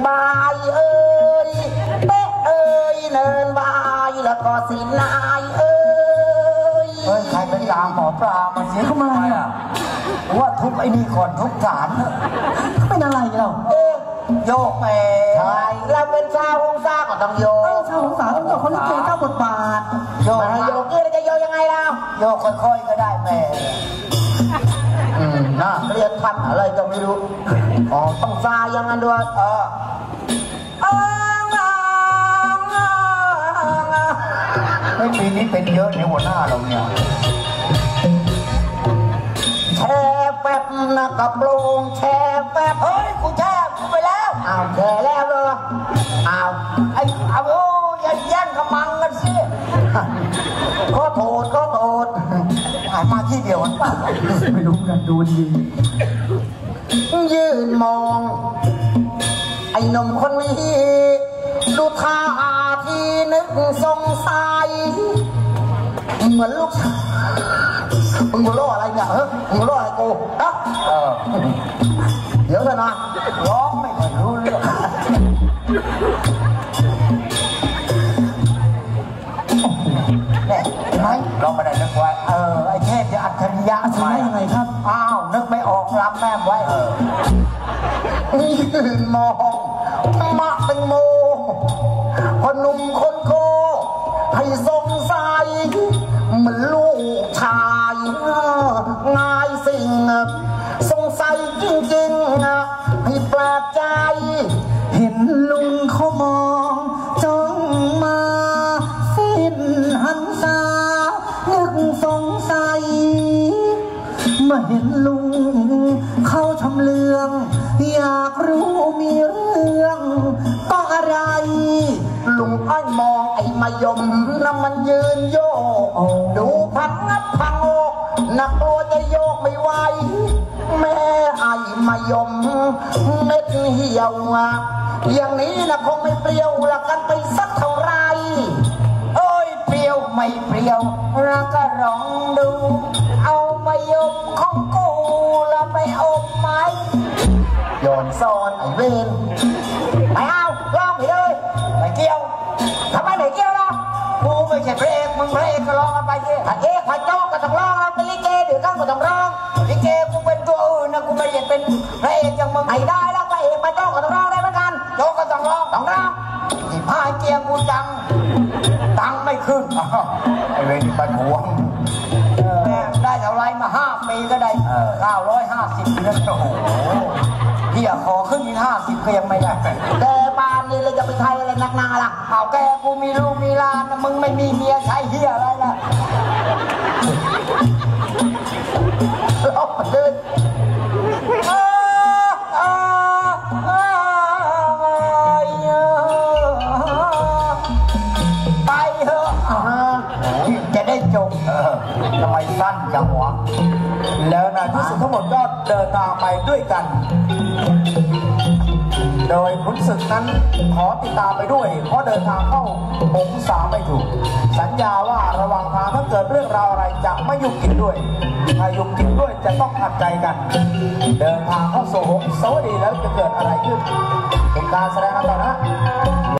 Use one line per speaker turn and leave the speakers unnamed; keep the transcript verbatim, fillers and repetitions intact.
บายเอ้ยเตะเอ้ยเนินบายแล้วก็สีนายเอ้ย
เฮ้ยใครเป็นตามหมอปลามาเสียเข้ามาอ่ะว่าทุบไอ้นี่ก่อนทุบฐานเป็นอะไรเราเอ๊โยกไปใช่
เราเป็นชาวฮงซาก็ต้องโยก
ชาวฮงซาต้องโยกคนที่เก่งเจ้าบทบาท
โยกโยกนี่จะโยกยังไงเรา
โยกค่อยๆก็ได้แม่
อืมน่าเรียนทำอะไรก็ไม่รู้อ๋อต้องซายังงั้นด้วยเออ
ไม่ปีนี้เป็นเยอะในหัวหน้าเราเนี่ย
แช่แป๊บนะกับโลงแช่แป๊บ
เฮ้ยกูแช่กูไปแล้ว
อ้าวแช่แล้วเลยอ้าว
ไอ้เอาโอ้ยแย่งกระมังกันสิ
ก็โทษก็โทษ
หายมาที่เดียวกันป่ะไม่รู้กันดูดี
ยืนมองไอ้หนุ่มคนนี้ดูท่าทีนึกสงสัยเหมือนลูกมึงหัวเราะอะไรเนี่ยเฮ้ยมึงหัวเราะอะไรกูฮะเออเดี๋ยวเถอะนะ
ร้องไม่ค่อยรู้เรื่องเนี่ยไหมเราไม่ได้นึกไว้เออไอ้เทพจะอัจฉริยะใช่ไหมยังไงครับอ้าวนึกไม่ออกรับแม่ไว้เออ
ยืนมองมะแตงโมคนหนุ่มคนโกให้สงสัยเหมือนลูกชายง่ายสิ่งสงสัยจริงๆให้แปลกใจ
เห็นลุงเขามองจ้องมาสิ้นหันตานึกสงสัยเมื่อเห็นลุงเขาทำเรื่องอยากรู้มีเรื่องก็อะไร
ลุงอ้อยมองไอ้มายมน้ำมันยืนโยกดูพังงับพังโอกนักกลัวจะโยกไม่ไหวแม่ไอ้มายมเม็ดเหี่ยวอย่างนี้นะคงไม่เปรี้ยวละกันไปสักเท่าไร
เอ้ยเปรี้ยวไม่เปรี้ยวเราก็ลองดูเอามายมของกูแล้วไปอบไหม
โยนซอนไอ้เวนไปเอาลองไปเลย
ไปเกี่ยว
ทำไมไหนเกี่ยวล่ะ
กูไม่ใช่พระเอกมึงพระเอกก็ร้องกันไปสิ
พระเอกพระโจ๊กก็ต้องร้องเป็นลิเกเดี๋ยวกันก็ต้องร้อง
ลิเกกูเป็นตัวอื่นนะกูไม่ได้เป็นพระเอกอย่างมึง
ไอ้ได้แล้วพระเอกพระโจ๊กก็ต้องร้องได้เหมือนกัน
โจ๊กก็ต้องร้อง
ต้องร้อง
ที่พายเกียร์กูจังตังไม่ขึ้นไอ้เวรไปหวงได้เท่าไรมาห้าปีก็ได้เก้าร้อยห้าสิบเดือนโอ้โหเฮียขอขึ้นอีกห้าสิบก็ยังไม่ได้
แกบ้านนี่เลยจะไปไทยอะไรนักหนาล่ะ
เอาแกกูมีลูกมีหลานนะมึงไม่มีเมียใช้เฮียอะไรล่ะ
เราเดิน
ไปเถอะจะได้จบทำไมสั้นจังวะแล้วในที่สุดทั้งหมดก็เดินทางไปด้วยกันโดยขุนศึกนั้นขอติดตามไปด้วยเพราะเดินทางเข้าหงสาไม่ถูกสัญญาว่าระหว่างทางถ้าเกิดเรื่องราวอะไรจะไม่ยุ่งกินด้วยถ้ายุ่งกินด้วยจะต้องขัดใจกันเดินทางเข้าสู่หงสาวดีแล้วจะเกิดอะไรขึ้นเป็นการแสดงกันต่อนะ